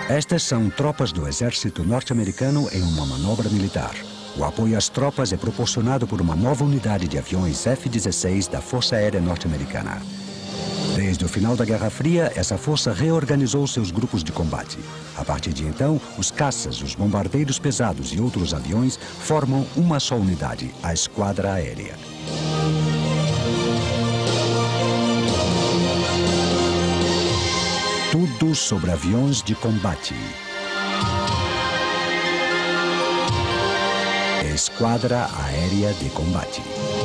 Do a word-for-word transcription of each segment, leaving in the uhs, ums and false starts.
Estas são tropas do exército norte-americano em uma manobra militar. O apoio às tropas é proporcionado por uma nova unidade de aviões F dezesseis da Força Aérea Norte-Americana. Desde o final da Guerra Fria, essa força reorganizou seus grupos de combate. A partir de então, os caças, os bombardeiros pesados e outros aviões formam uma só unidade, a Esquadra Aérea. Tudo sobre aviões de combate. Esquadra Aérea de Combate.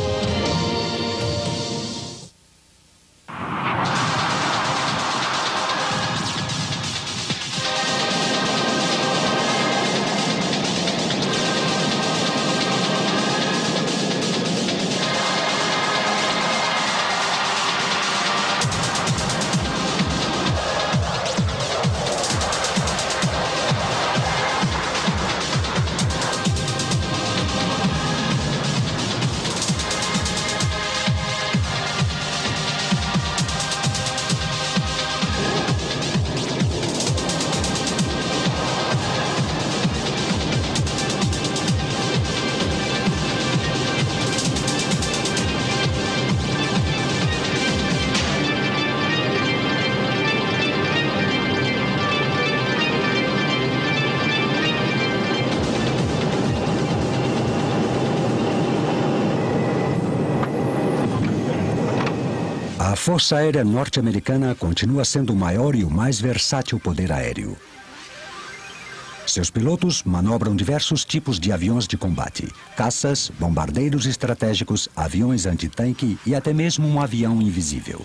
A Força Aérea Norte-Americana continua sendo o maior e o mais versátil poder aéreo. Seus pilotos manobram diversos tipos de aviões de combate: caças, bombardeiros estratégicos, aviões antitanque e até mesmo um avião invisível.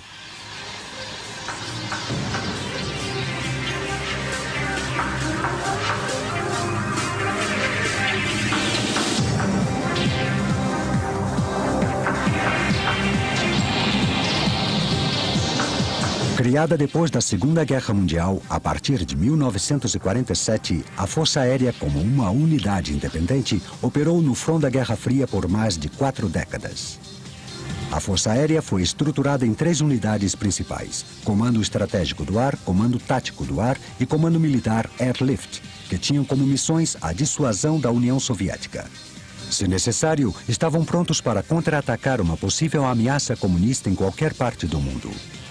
Criada depois da Segunda Guerra Mundial, a partir de mil novecentos e quarenta e sete, a Força Aérea, como uma unidade independente, operou no front da Guerra Fria por mais de quatro décadas. A Força Aérea foi estruturada em três unidades principais: Comando Estratégico do Ar, Comando Tático do Ar e Comando Militar Airlift, que tinham como missões a dissuasão da União Soviética. Se necessário, estavam prontos para contra-atacar uma possível ameaça comunista em qualquer parte do mundo.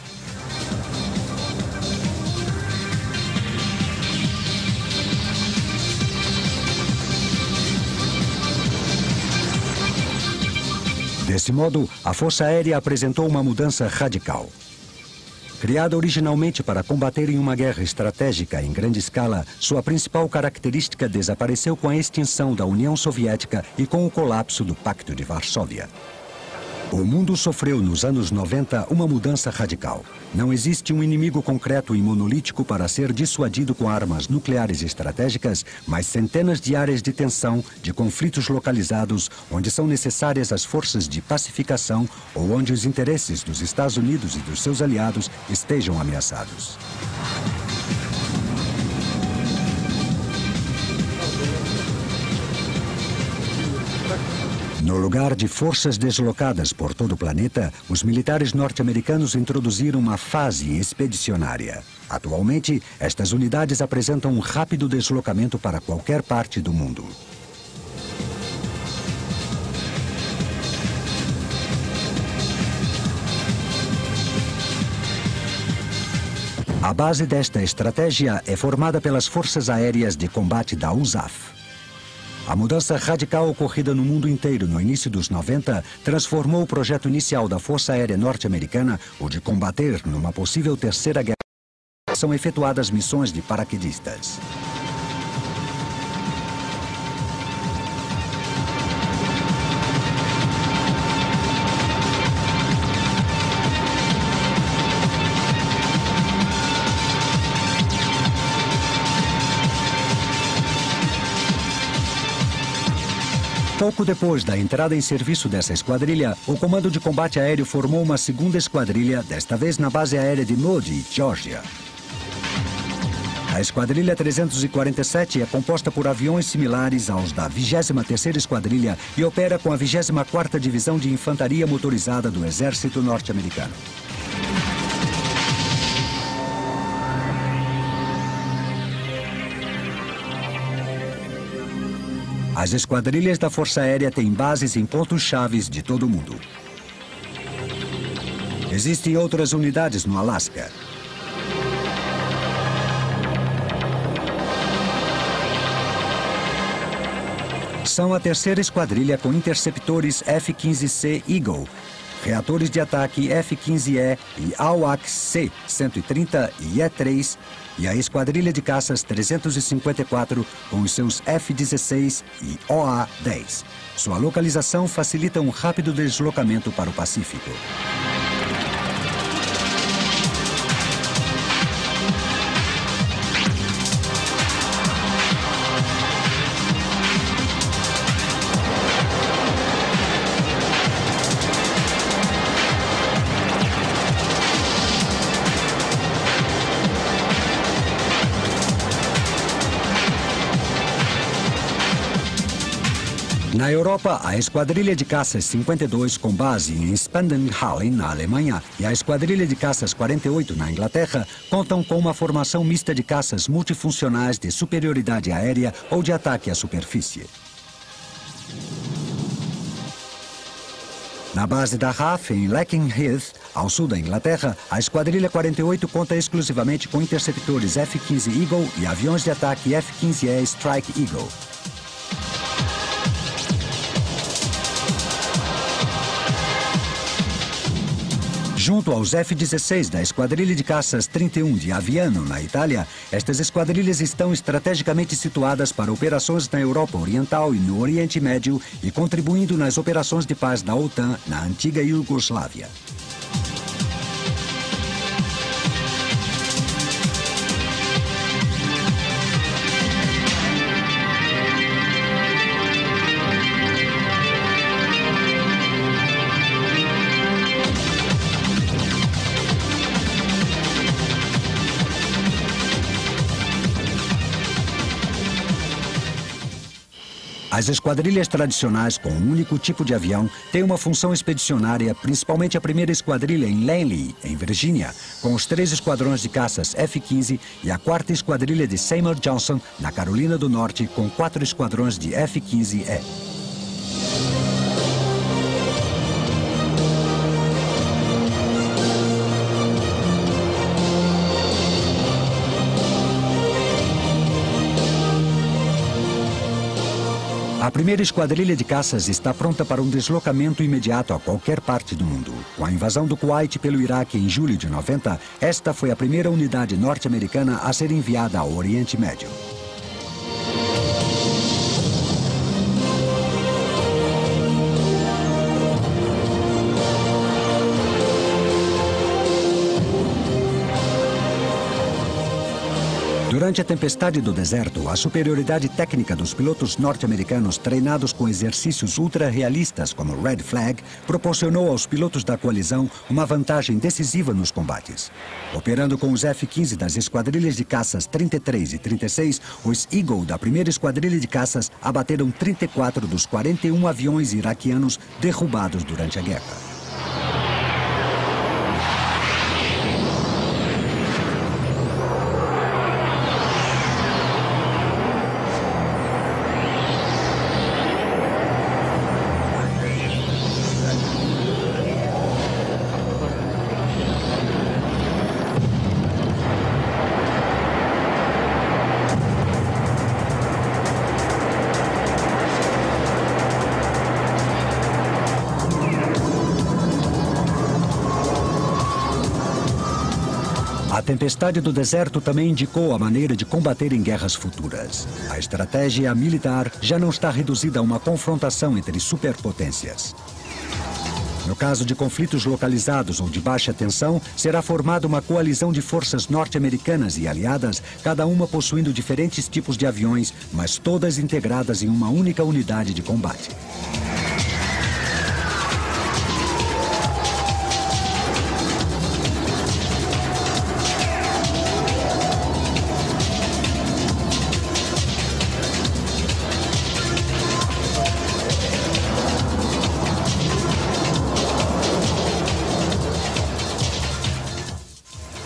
Desse modo, a Força Aérea apresentou uma mudança radical. Criada originalmente para combater em uma guerra estratégica em grande escala, sua principal característica desapareceu com a extinção da União Soviética e com o colapso do Pacto de Varsóvia. O mundo sofreu nos anos noventa uma mudança radical. Não existe um inimigo concreto e monolítico para ser dissuadido com armas nucleares estratégicas, mas centenas de áreas de tensão, de conflitos localizados, onde são necessárias as forças de pacificação ou onde os interesses dos Estados Unidos e dos seus aliados estejam ameaçados. No lugar de forças deslocadas por todo o planeta, os militares norte-americanos introduziram uma fase expedicionária. Atualmente, estas unidades apresentam um rápido deslocamento para qualquer parte do mundo. A base desta estratégia é formada pelas Forças Aéreas de Combate da U S A F. A mudança radical ocorrida no mundo inteiro no início dos noventa transformou o projeto inicial da Força Aérea Norte-Americana, o de combater numa possível terceira guerra. São efetuadas missões de paraquedistas. Pouco depois da entrada em serviço dessa esquadrilha, o Comando de Combate Aéreo formou uma segunda esquadrilha, desta vez na base aérea de Nodi, Geórgia. A Esquadrilha trezentos e quarenta e sete é composta por aviões similares aos da vigésima terceira Esquadrilha e opera com a vigésima quarta Divisão de Infantaria Motorizada do Exército Norte-Americano. As esquadrilhas da Força Aérea têm bases em pontos chaves de todo o mundo. Existem outras unidades no Alasca. São a terceira esquadrilha com interceptores F quinze C Eagle, reatores de ataque F quinze E e AWACS C cento e trinta e E três, e a esquadrilha de caças trezentos e cinquenta e quatro com os seus F dezesseis e O A dez. Sua localização facilita um rápido deslocamento para o Pacífico. Na Europa, a Esquadrilha de Caças cinquenta e dois, com base em Spandenhallen, na Alemanha, e a Esquadrilha de Caças quarenta e oito, na Inglaterra, contam com uma formação mista de caças multifuncionais de superioridade aérea ou de ataque à superfície. Na base da R A F, em Lakenheath, ao sul da Inglaterra, a Esquadrilha quarenta e oito conta exclusivamente com interceptores F quinze Eagle e aviões de ataque F quinze E Strike Eagle. Junto aos F dezesseis da Esquadrilha de Caças trinta e um de Aviano, na Itália, estas esquadrilhas estão estrategicamente situadas para operações na Europa Oriental e no Oriente Médio e contribuindo nas operações de paz da OTAN na antiga Iugoslávia. As esquadrilhas tradicionais com um único tipo de avião têm uma função expedicionária, principalmente a primeira esquadrilha em Langley, em Virgínia, com os três esquadrões de caças F quinze e a quarta esquadrilha de Seymour Johnson, na Carolina do Norte, com quatro esquadrões de F quinze E. A primeira esquadrilha de caças está pronta para um deslocamento imediato a qualquer parte do mundo. Com a invasão do Kuwait pelo Iraque em julho de noventa, esta foi a primeira unidade norte-americana a ser enviada ao Oriente Médio. Durante a tempestade do deserto, a superioridade técnica dos pilotos norte-americanos treinados com exercícios ultra-realistas como Red Flag proporcionou aos pilotos da coalizão uma vantagem decisiva nos combates. Operando com os F quinze das esquadrilhas de caças trinta e três e trinta e seis, os Eagle da primeira esquadrilha de caças abateram trinta e quatro dos quarenta e um aviões iraquianos derrubados durante a guerra. A tempestade do deserto também indicou a maneira de combater em guerras futuras. A estratégia militar já não está reduzida a uma confrontação entre superpotências. No caso de conflitos localizados ou de baixa tensão, será formada uma coalizão de forças norte-americanas e aliadas, cada uma possuindo diferentes tipos de aviões, mas todas integradas em uma única unidade de combate.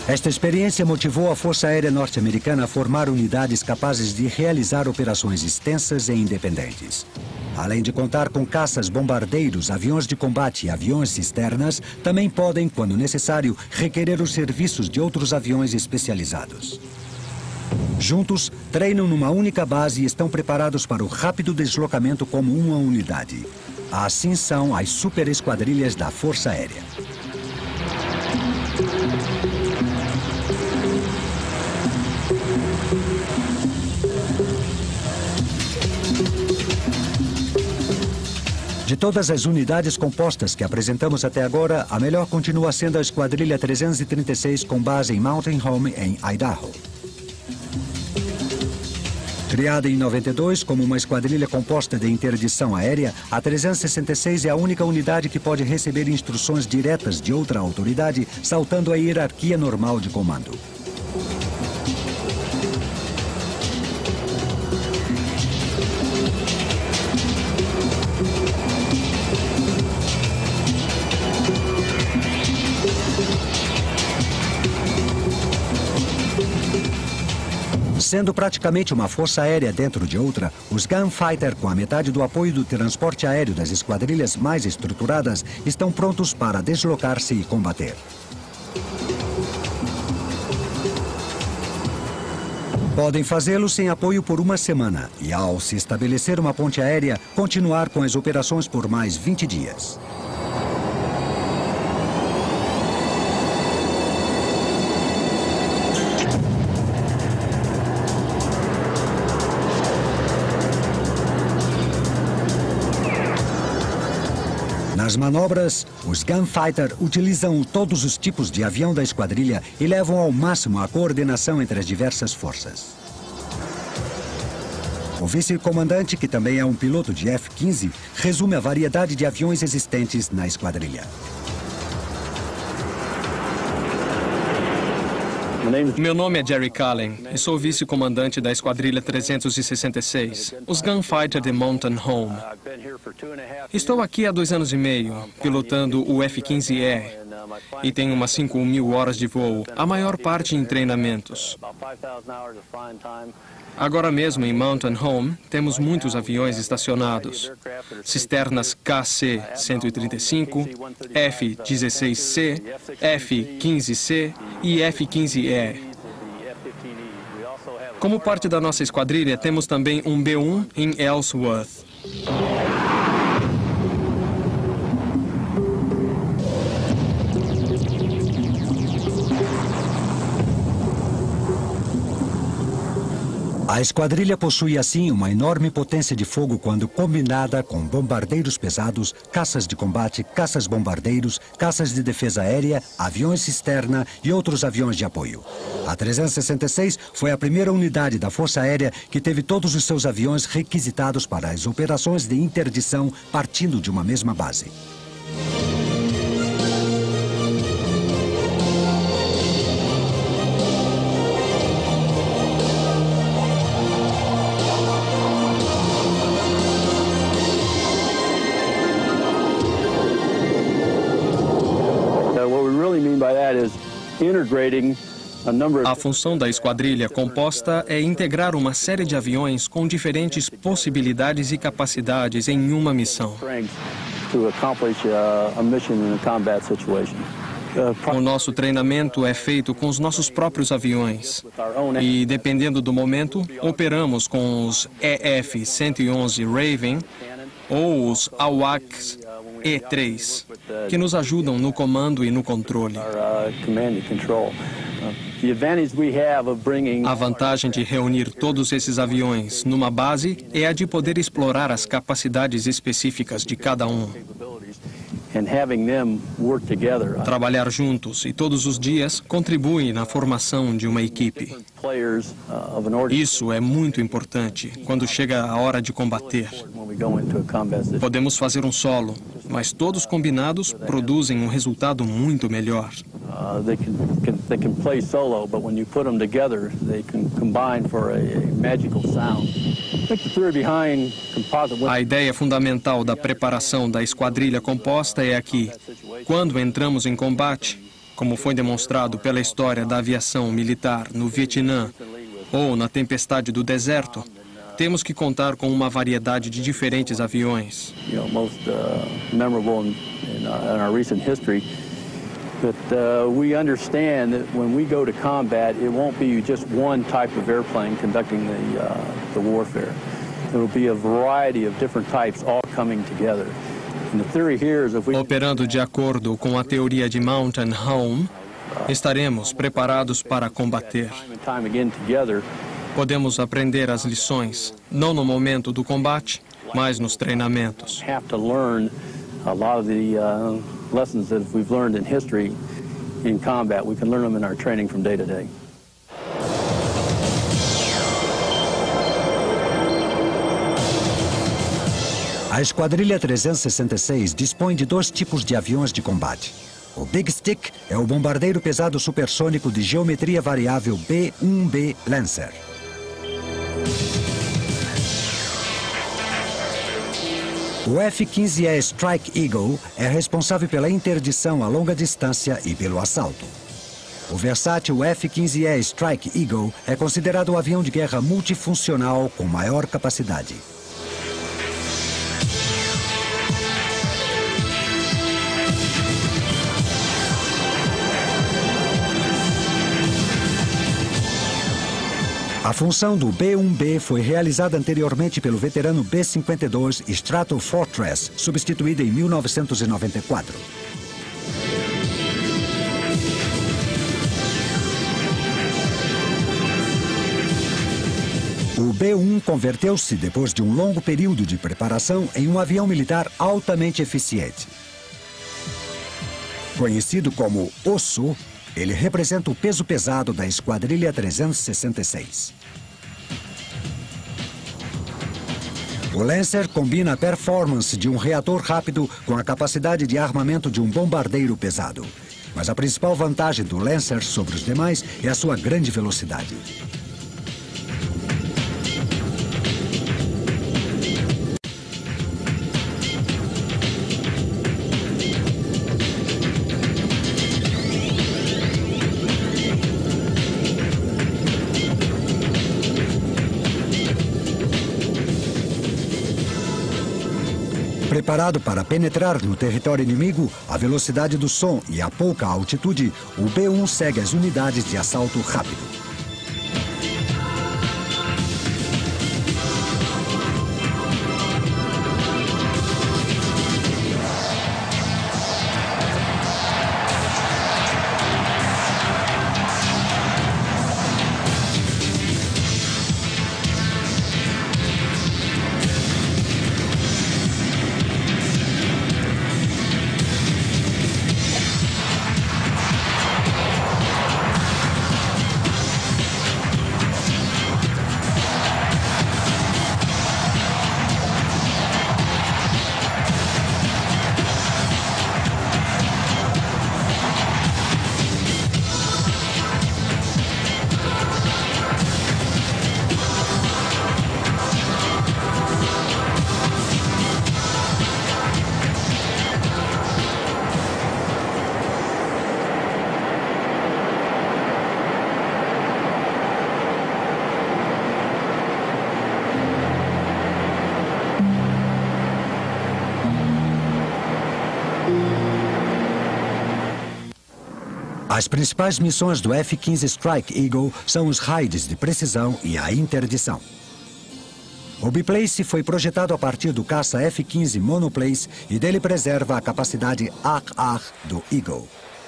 Esta experiência motivou a Força Aérea Norte-Americana a formar unidades capazes de realizar operações extensas e independentes. Além de contar com caças, bombardeiros, aviões de combate e aviões cisternas, também podem, quando necessário, requerer os serviços de outros aviões especializados. Juntos, treinam numa única base e estão preparados para o rápido deslocamento como uma unidade. Assim são as superesquadrilhas da Força Aérea. De todas as unidades compostas que apresentamos até agora, a melhor continua sendo a Esquadrilha trezentos e trinta e seis com base em Mountain Home, em Idaho. Criada em noventa e dois como uma esquadrilha composta de interdição aérea, a trezentos e sessenta e seis é a única unidade que pode receber instruções diretas de outra autoridade, saltando a hierarquia normal de comando. Sendo praticamente uma força aérea dentro de outra, os Gunfighter, com a metade do apoio do transporte aéreo das esquadrilhas mais estruturadas, estão prontos para deslocar-se e combater. Podem fazê-lo sem apoio por uma semana e, ao se estabelecer uma ponte aérea, continuar com as operações por mais vinte dias. Nas manobras, os Gunfighter utilizam todos os tipos de avião da esquadrilha e levam ao máximo a coordenação entre as diversas forças. O vice-comandante, que também é um piloto de F quinze, resume a variedade de aviões existentes na esquadrilha. Meu nome é Jerry Cullen e sou vice-comandante da Esquadrilha trezentos e sessenta e seis, os Gunfighter de Mountain Home. Estou aqui há dois anos e meio, pilotando o F quinze E e tenho umas cinco mil horas de voo, a maior parte em treinamentos. Agora mesmo em Mountain Home, temos muitos aviões estacionados. Cisternas K C cento e trinta e cinco, F dezesseis C, F quinze C e F quinze E. Como parte da nossa esquadrilha, temos também um B um em Ellsworth. A esquadrilha possui, assim, uma enorme potência de fogo quando combinada com bombardeiros pesados, caças de combate, caças-bombardeiros, caças de defesa aérea, aviões cisterna e outros aviões de apoio. A trezentos e sessenta e seis foi a primeira unidade da Força Aérea que teve todos os seus aviões requisitados para as operações de interdição partindo de uma mesma base. A função da esquadrilha composta é integrar uma série de aviões com diferentes possibilidades e capacidades em uma missão. O nosso treinamento é feito com os nossos próprios aviões e, dependendo do momento, operamos com os E F cento e onze Raven ou os A W A C S E três, que nos ajudam no comando e no controle. A vantagem de reunir todos esses aviões numa base é a de poder explorar as capacidades específicas de cada um. Trabalhar juntos e todos os dias contribui na formação de uma equipe. Isso é muito importante quando chega a hora de combater. Podemos fazer um solo, mas todos combinados produzem um resultado muito melhor. A ideia fundamental da preparação da esquadrilha composta é que, quando entramos em combate, como foi demonstrado pela história da aviação militar no Vietnã ou na tempestade do deserto, temos que contar com uma variedade de diferentes aviões. But uh, we understand that when we go to combat, it won't be just one type of airplane conducting the, uh, the warfare. It will be a variety of different types all coming together. And the theory here is if we... Operando de acordo com a teoria de Mountain Home, estaremos preparados para combater. Podemos aprender as lições, não no momento do combate, mas nos treinamentos. Have to learn a lot of the uh, lessons that we've learned in history in combat. We can learn them in our training from day to day. A Esquadrilha trezentos e sessenta e seis dispõe de dois tipos de aviões de combate. O Big Stick é o bombardeiro pesado supersônico de geometria variável B um B Lancer. O F quinze E Strike Eagle é responsável pela interdição a longa distância e pelo assalto. O versátil F quinze E Strike Eagle é considerado o avião de guerra multifuncional com maior capacidade. A função do B um B foi realizada anteriormente pelo veterano B cinquenta e dois Stratofortress, substituída em mil novecentos e noventa e quatro. O B um converteu-se, depois de um longo período de preparação, em um avião militar altamente eficiente. Conhecido como Osso, ele representa o peso pesado da Esquadrilha trezentos e sessenta e seis. O Lancer combina a performance de um reator rápido com a capacidade de armamento de um bombardeiro pesado. Mas a principal vantagem do Lancer sobre os demais é a sua grande velocidade. Preparado para penetrar no território inimigo, a velocidade do som e a pouca altitude, o B um segue as unidades de assalto rápido. As principais missões do F quinze Strike Eagle são os raids de precisão e a interdição. O biplace foi projetado a partir do caça F quinze Monoplace e dele preserva a capacidade A R do Eagle.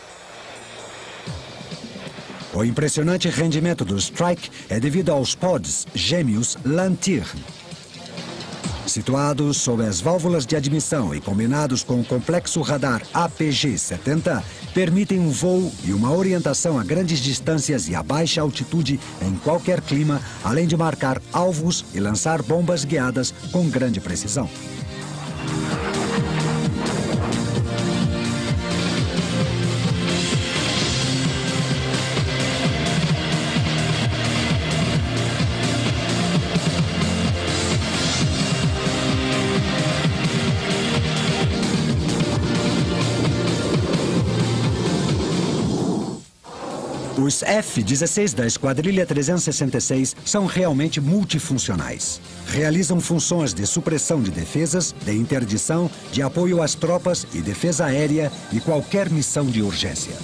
O impressionante rendimento do Strike é devido aos pods gêmeos Lanterne. Situados sob as válvulas de admissão e combinados com o complexo radar A P G setenta, permitem um voo e uma orientação a grandes distâncias e a baixa altitude em qualquer clima, além de marcar alvos e lançar bombas guiadas com grande precisão. Os F dezesseis da Esquadrilha trezentos e sessenta e seis são realmente multifuncionais. Realizam funções de supressão de defesas, de interdição, de apoio às tropas e defesa aérea e qualquer missão de urgência.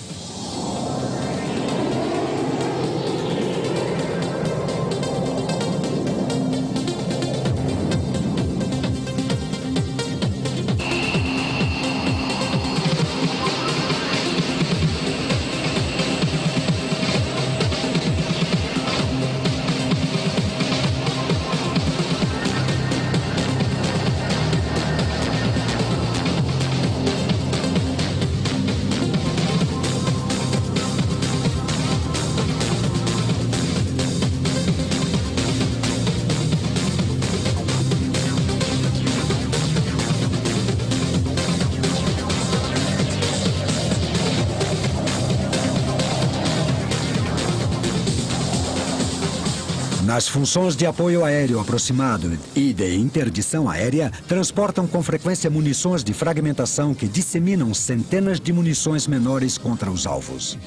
As funções de apoio aéreo aproximado e de interdição aérea transportam com frequência munições de fragmentação que disseminam centenas de munições menores contra os alvos.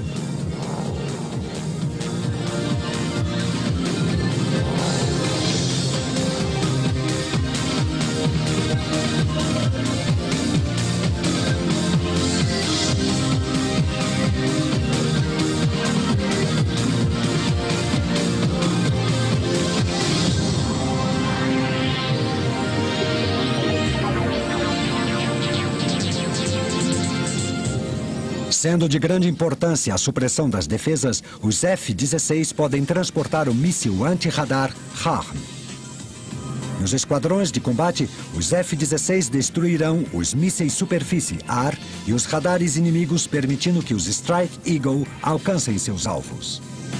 Sendo de grande importância a supressão das defesas, os F dezesseis podem transportar o míssil anti-radar HARM. Nos esquadrões de combate, os F dezesseis destruirão os mísseis superfície A R e os radares inimigos, permitindo que os Strike Eagle alcancem seus alvos.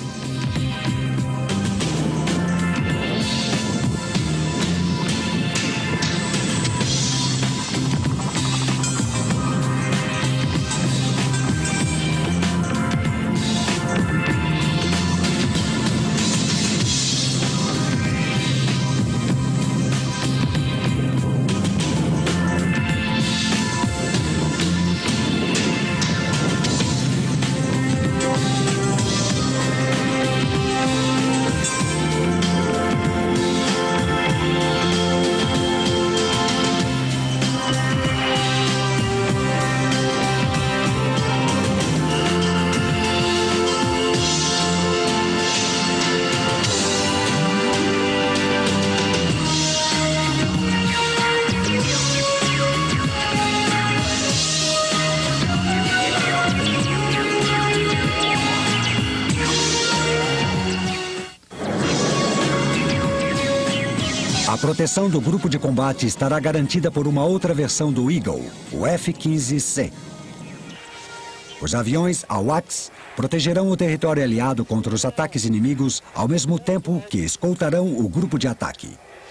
A proteção do grupo de combate estará garantida por uma outra versão do Eagle, o F quinze C. Os aviões AWACS protegerão o território aliado contra os ataques inimigos, ao mesmo tempo que escoltarão o grupo de ataque.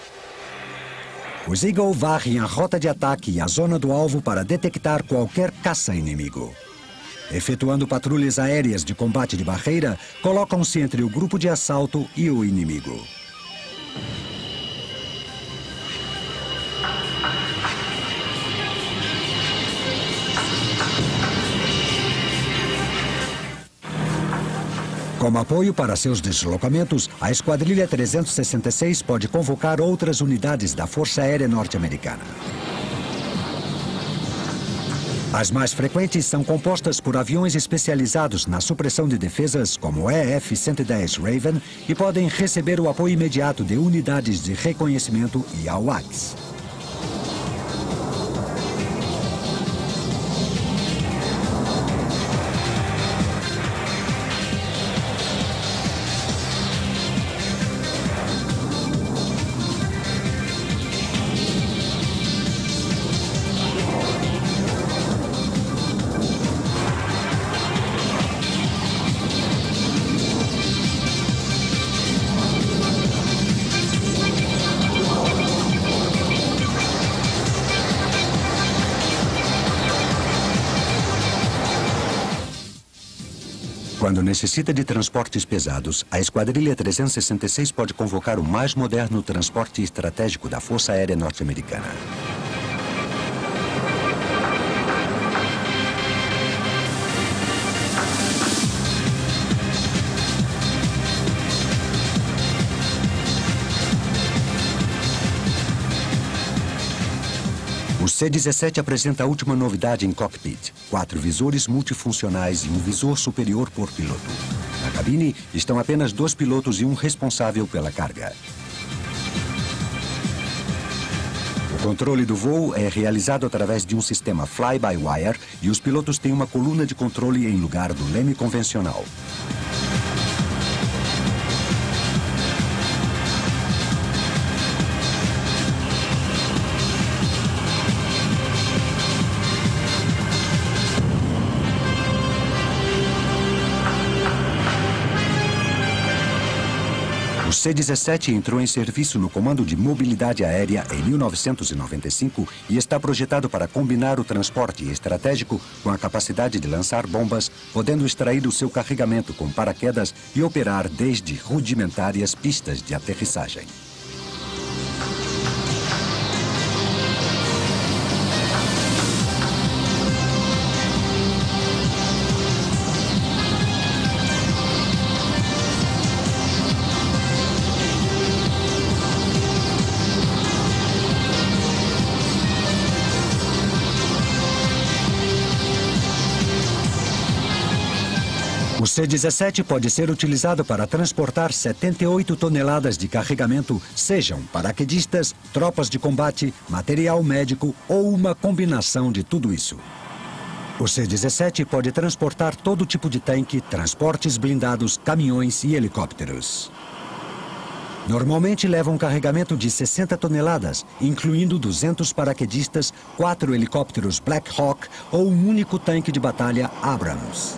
Os Eagle varrem a rota de ataque e a zona do alvo para detectar qualquer caça inimigo. Efetuando patrulhas aéreas de combate de barreira, colocam-se entre o grupo de assalto e o inimigo. Como apoio para seus deslocamentos, a Esquadrilha trezentos e sessenta e seis pode convocar outras unidades da Força Aérea Norte-Americana. As mais frequentes são compostas por aviões especializados na supressão de defesas, como o E F cento e dez Raven, e podem receber o apoio imediato de unidades de reconhecimento e AWACS. Quando necessita de transportes pesados, a Esquadrilha trezentos e sessenta e seis pode convocar o mais moderno transporte estratégico da Força Aérea Norte-Americana. C dezessete apresenta a última novidade em cockpit. Quatro visores multifuncionais e um visor superior por piloto. Na cabine estão apenas dois pilotos e um responsável pela carga. O controle do voo é realizado através de um sistema fly-by-wire e os pilotos têm uma coluna de controle em lugar do leme convencional. O C dezessete entrou em serviço no Comando de Mobilidade Aérea em mil novecentos e noventa e cinco e está projetado para combinar o transporte estratégico com a capacidade de lançar bombas, podendo extrair o seu carregamento com paraquedas e operar desde rudimentárias pistas de aterrissagem. O C dezessete pode ser utilizado para transportar setenta e oito toneladas de carregamento, sejam paraquedistas, tropas de combate, material médico ou uma combinação de tudo isso. O C dezessete pode transportar todo tipo de tanque, transportes blindados, caminhões e helicópteros. Normalmente leva um carregamento de sessenta toneladas, incluindo duzentos paraquedistas, quatro helicópteros Black Hawk ou um único tanque de batalha Abrams.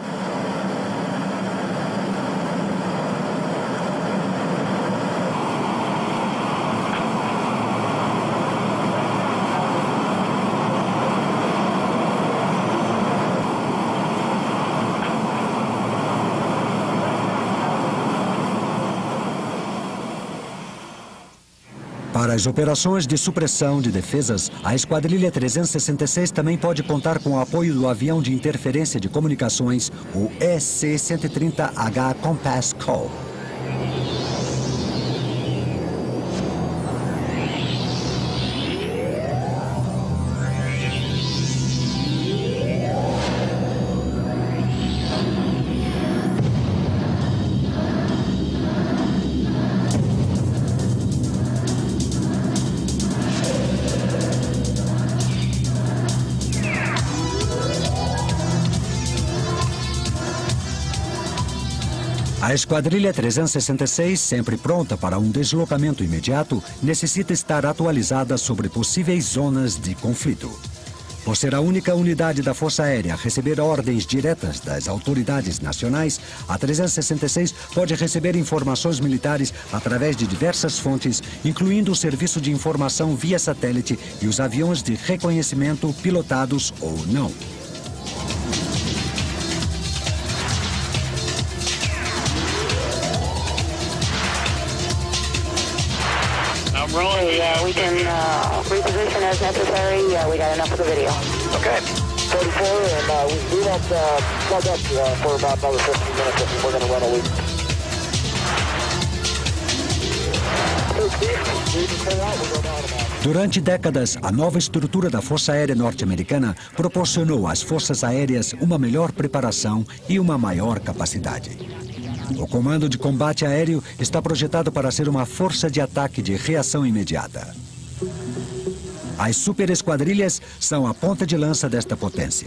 Para as operações de supressão de defesas, a Esquadrilha trezentos e sessenta e seis também pode contar com o apoio do avião de interferência de comunicações, o E C cento e trinta H Compass Call. A Esquadrilha trezentos e sessenta e seis, sempre pronta para um deslocamento imediato, necessita estar atualizada sobre possíveis zonas de conflito. Por ser a única unidade da Força Aérea a receber ordens diretas das autoridades nacionais, a trezentos e sessenta e seis pode receber informações militares através de diversas fontes, incluindo o serviço de informação via satélite e os aviões de reconhecimento pilotados ou não. Rolling, uh, we can uh, reposition as necessary. Uh, we got enough of the video. Okay. thirty-four, and uh, we, we won't uh, plug up uh, for about another fifteen minutes if we're going to run a loop. Durante décadas, a nova estrutura da Força Aérea Norte-Americana proporcionou às forças aéreas uma melhor preparação e uma maior capacidade. O Comando de Combate Aéreo está projetado para ser uma força de ataque de reação imediata. As superesquadrilhas são a ponta de lança desta potência.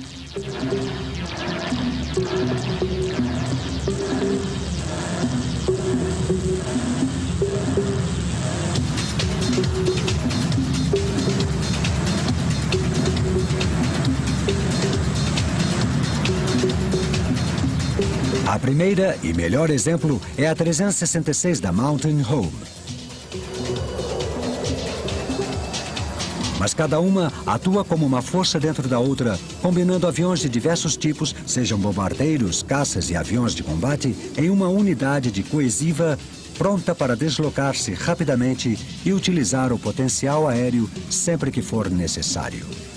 A primeira e melhor exemplo é a trezentos e sessenta e seis da Mountain Home. Mas cada uma atua como uma força dentro da outra, combinando aviões de diversos tipos, sejam bombardeiros, caças e aviões de combate, em uma unidade de coesiva pronta para deslocar-se rapidamente e utilizar o potencial aéreo sempre que for necessário.